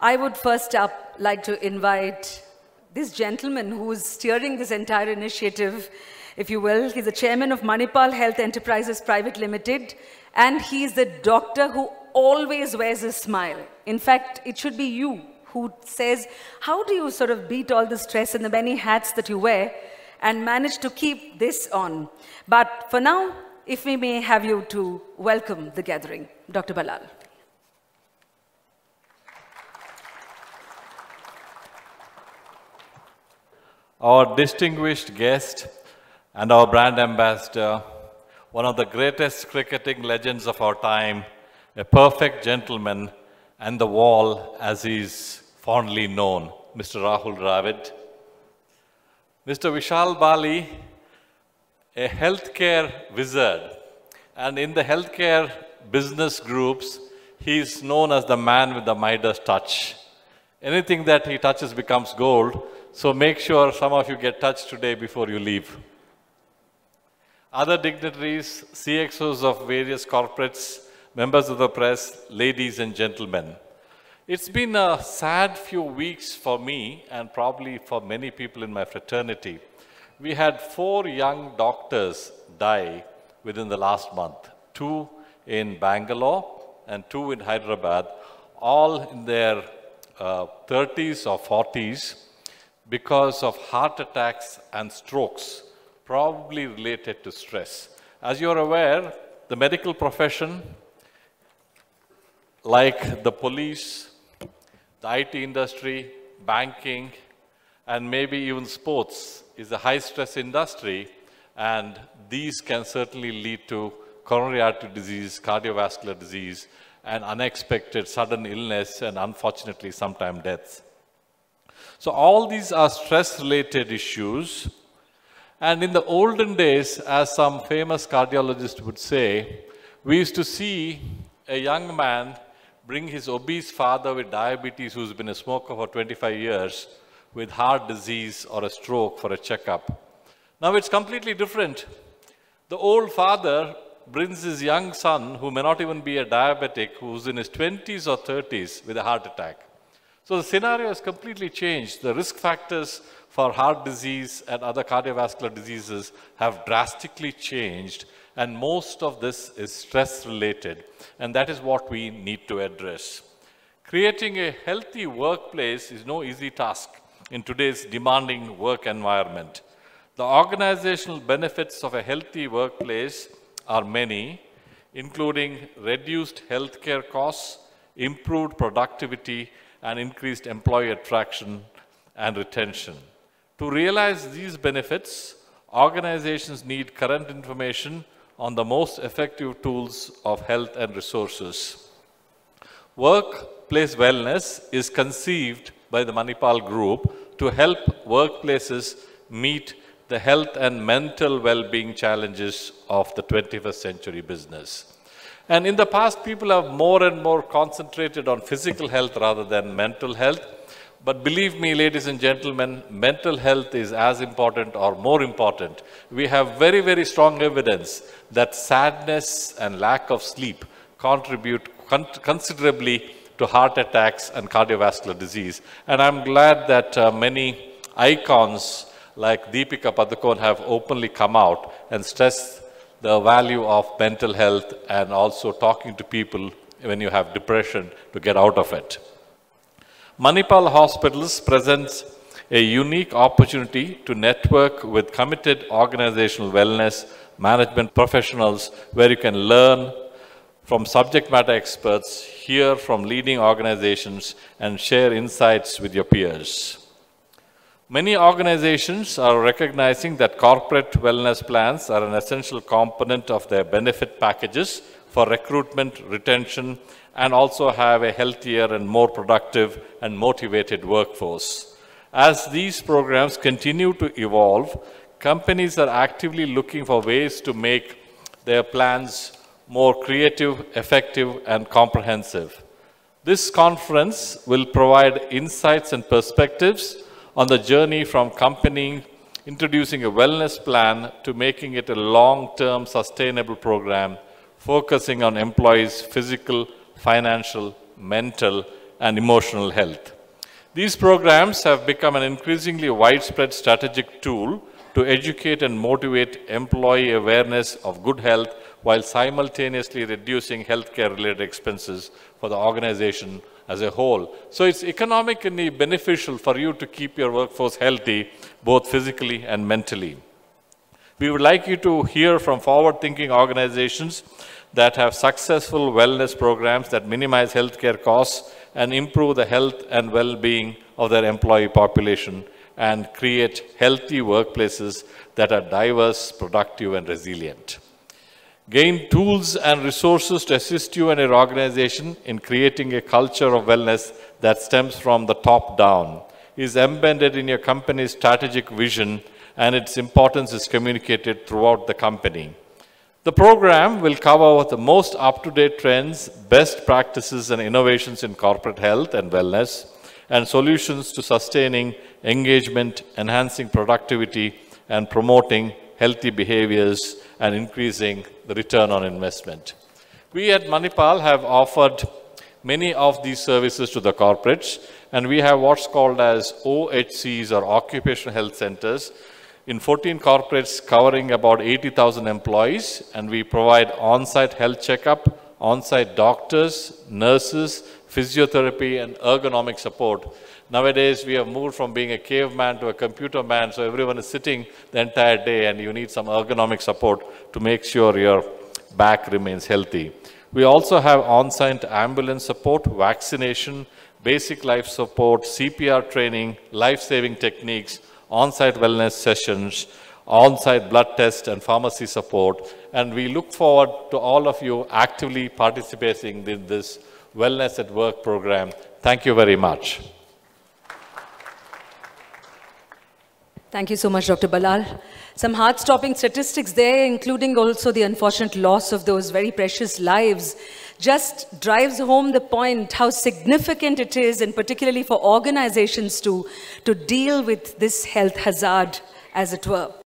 I would first up like to invite this gentleman who's steering this entire initiative, if you will. He's the chairman of Manipal Health Enterprises Private Limited, and he's the doctor who always wears a smile. In fact, it should be you who says, how do you sort of beat all the stress and the many hats that you wear and manage to keep this on? But for now, if we may have you to welcome the gathering. Dr. Ballal. Our distinguished guest and our brand ambassador, one of the greatest cricketing legends of our time, a perfect gentleman, and the wall as he is fondly known, Mr. Rahul Dravid. Mr. Vishal Bali, a healthcare wizard, and in the healthcare business groups, he is known as the man with the Midas touch. Anything that he touches becomes gold, so make sure some of you get touched today before you leave. Other dignitaries, CXOs of various corporates, members of the press, ladies and gentlemen. It's been a sad few weeks for me and probably for many people in my fraternity. We had 4 young doctors die within the last month. 2 in Bangalore and 2 in Hyderabad, all in their 30s or 40s because of heart attacks and strokes, probably related to stress. As you're aware, the medical profession, like the police, the IT industry, banking, and maybe even sports, is a high-stress industry, and these can certainly lead to coronary artery disease, cardiovascular disease, and unexpected sudden illness, and unfortunately, sometimes death. So all these are stress-related issues. And in the olden days, as some famous cardiologist would say, we used to see a young man bring his obese father with diabetes who's been a smoker for 25 years with heart disease or a stroke for a checkup. Now it's completely different. The old father brings his young son, who may not even be a diabetic, who's in his 20s or 30s with a heart attack. So the scenario has completely changed. The risk factors for heart disease and other cardiovascular diseases have drastically changed, and most of this is stress related, and that is what we need to address. Creating a healthy workplace is no easy task in today's demanding work environment. The organizational benefits of a healthy workplace are many, including reduced healthcare costs, improved productivity, and increased employee attraction and retention. To realize these benefits, organizations need current information on the most effective tools of health and resources. Workplace wellness is conceived by the Manipal Group to help workplaces meet the health and mental well-being challenges of the 21st century business. And in the past, people have more and more concentrated on physical health rather than mental health. But believe me, ladies and gentlemen, mental health is as important or more important. We have very, very strong evidence that sadness and lack of sleep contribute considerably to heart attacks and cardiovascular disease. And I'm glad that many icons like Deepika Padukone have openly come out and stressed the value of mental health and also talking to people when you have depression to get out of it. Manipal Hospitals presents a unique opportunity to network with committed organizational wellness management professionals where you can learn from subject matter experts, hear from leading organizations, and share insights with your peers. Many organizations are recognizing that corporate wellness plans are an essential component of their benefit packages for recruitment, retention, and also have a healthier and more productive and motivated workforce. As these programs continue to evolve, companies are actively looking for ways to make their plans more creative, effective, and comprehensive. This conference will provide insights and perspectives on the journey from company introducing a wellness plan to making it a long-term sustainable program focusing on employees' physical, financial, mental, and emotional health. These programs have become an increasingly widespread strategic tool to educate and motivate employee awareness of good health while simultaneously reducing healthcare-related expenses for the organization as a whole. So it's economically beneficial for you to keep your workforce healthy, both physically and mentally. We would like you to hear from forward-thinking organizations that have successful wellness programs that minimize healthcare costs and improve the health and well-being of their employee population and create healthy workplaces that are diverse, productive, and resilient. Gain tools and resources to assist you and your organization in creating a culture of wellness that stems from the top down, is embedded in your company's strategic vision, and its importance is communicated throughout the company. The program will cover the most up-to-date trends, best practices and innovations in corporate health and wellness, and solutions to sustaining engagement, enhancing productivity, and promoting healthy behaviors and increasing the return on investment. We at Manipal have offered many of these services to the corporates, and we have what's called as OHCs, or Occupational Health Centres, in 14 corporates covering about 80,000 employees, and we provide on-site health checkup, on-site doctors, nurses, physiotherapy, and ergonomic support. Nowadays, we have moved from being a caveman to a computer man, so everyone is sitting the entire day, and you need some ergonomic support to make sure your back remains healthy. We also have on-site ambulance support, vaccination, basic life support, CPR training, life-saving techniques, on-site wellness sessions, on-site blood test and pharmacy support, and we look forward to all of you actively participating in this Wellness at Work program. Thank you very much. Thank you so much, Dr. Ballal. Some heart-stopping statistics there, including also the unfortunate loss of those very precious lives, just drives home the point how significant it is, and particularly for organizations to deal with this health hazard, as it were.